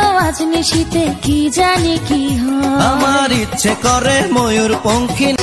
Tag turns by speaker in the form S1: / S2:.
S1: আজ নিশিতে কি জানি কি হয়।
S2: আমার ইচ্ছে করে ময়ূর পঙ্খী